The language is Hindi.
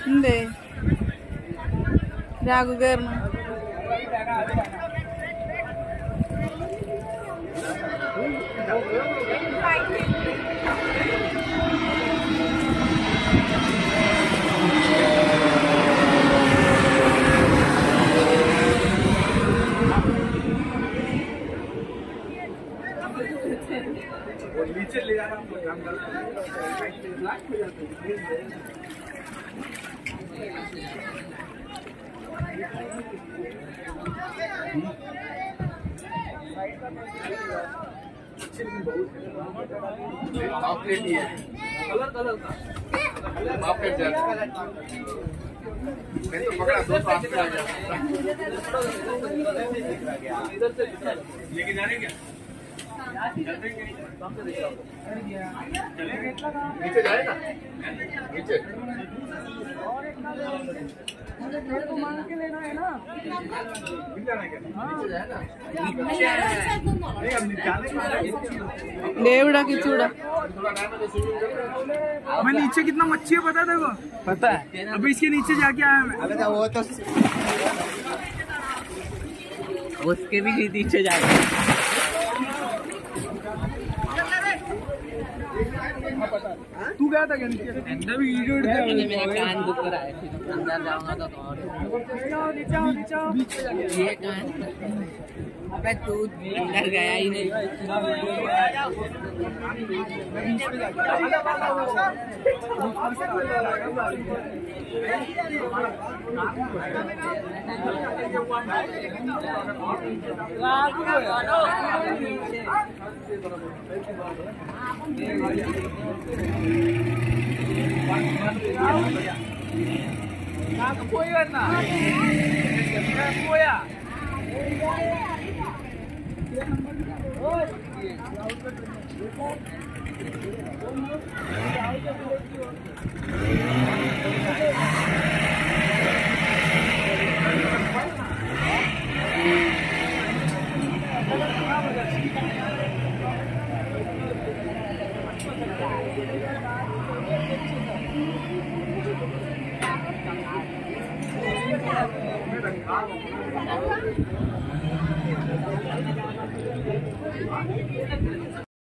दे राघु करना नीचे ले जाना कलर का मैंने तो पकड़ा दो तो आप पे आ गया लेके जाने क्या नीचे जाएगा नीचे को मांग के लेना है ना देवड़ा की चूड़ा मैं नीचे कितना मच्छी है पता है देखो पता है अभी इसके नीचे जाके आया मैं अबे वो तो उसके भी नीचे जाके तू गया था क्या नीचे अंदर भी वीडियो मेरा कान दुख रहा है फिर अंदर जाऊंगा तो नीचे ये कान अबे तू अंदर गया ही नहीं